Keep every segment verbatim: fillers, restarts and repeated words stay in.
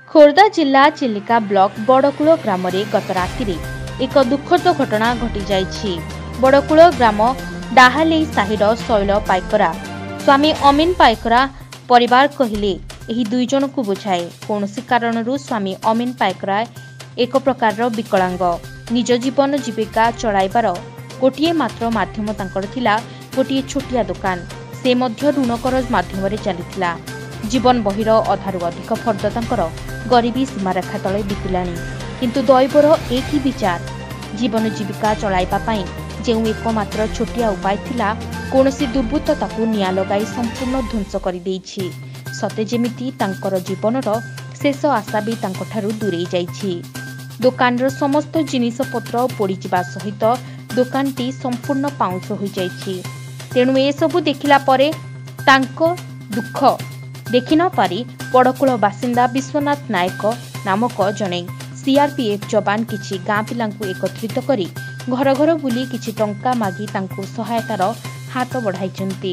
खोर्धा जिला चिलिका ब्लॉक बड़कूल ग्राम गत राति एक दुखद घटना घटी जाइछि। बड़कूल ग्राम डाहाले साहिर शैल पाइकरा स्वामी अमीन पाइकरा परिवार कहले एही दुई जन को बुझाए कौनसी कारणरू स्वामी अमीन पाइकरा एक प्रकार विकलांग निज जीवन जीविका चलाइबार गोटे मात्र माध्यम तांकर थिला गोटे छोटिया दुकान से मध्य ऋण करज माध्यम रे चलीथिला। जीवन बहिर अधारु अधिक फर्द तांकर गरीबी सीमारेखा तले बितिलानी किंतु दैवर एक ही विचार जीवन जीविका चलाइबा पई जेउ एकमात्र छोटिया उपाय थिला कौनसी दुर्बृत्त ताकू निया लगाई संपूर्ण ध्वंस कर देइछि। सते जेमिति तांकर जीवनर शेष आशा भी तांकठारु दूरेई जाइछि। दुकानर समस्त जिनिस पत्र पोड़ी जिबा सहित दुकानटी संपूर्ण पाउंस हो जाइछि। तेणु ए सबु देखिला परे तांको दुख देखि न पारी बड़कूल बासिंदा विश्वनाथ नायक नामक जने सीआरपीएफ जवान किछि गाँ पिलांकु एकत्रित करी घर घर बुली किछि टंका मागी तांकु सहायतार हाथ बढ़ाइछन्ति।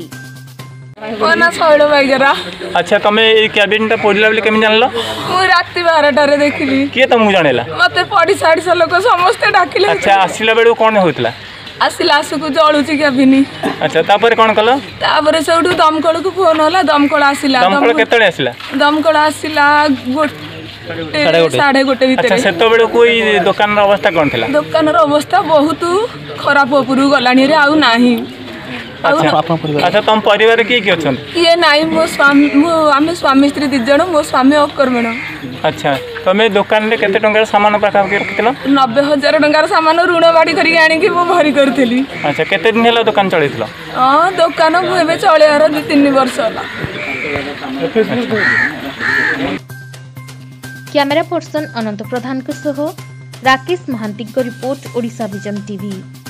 अच्छा तमे ए कैबिनटा पड़िला बेले केमि जानलो? मु राति बारह रे देखिली। के तुमको जानेला? मते पड़ी साड़ी सा लोक समस्त डाकिले। अच्छा आसिला बेले कोन होतला? आसिला आसुकु जळुची केबिनी। अच्छा तापर कोन कलो? तापर सेउठु दमकळ को फोन होला दमकळ आसिला। दमकळ केतळे आसिला? दमकळ आसिला साढ़े गोटे भीतर। अच्छा सेतो बेले कोई दुकान रो अवस्था कोन थिला? दुकान रो अवस्था बहुत खराब उपरु गलानी रे आउ नाही। अच्छा अच्छा तुम परिवार के के अछन? ये नाही मो स्वामी मो आमे स्वामी स्त्री दि जण मो स्वामी अकर्मण। अच्छा तमे दुकान रे केते टंका सामान पाखा के रखितलो? नब्बे हजार टंका सामान ऋण बाड़ी करी आनी कि मो भरी करथिली। अच्छा केते दिन होला दुकान चलैतलो? हां दुकान मु एबे चलेयार दो तीन वर्ष होला। कैमरा पर्सन अनंत प्रधान के सह राकेश महांती को रिपोर्ट ओडिशा विजन टीवी।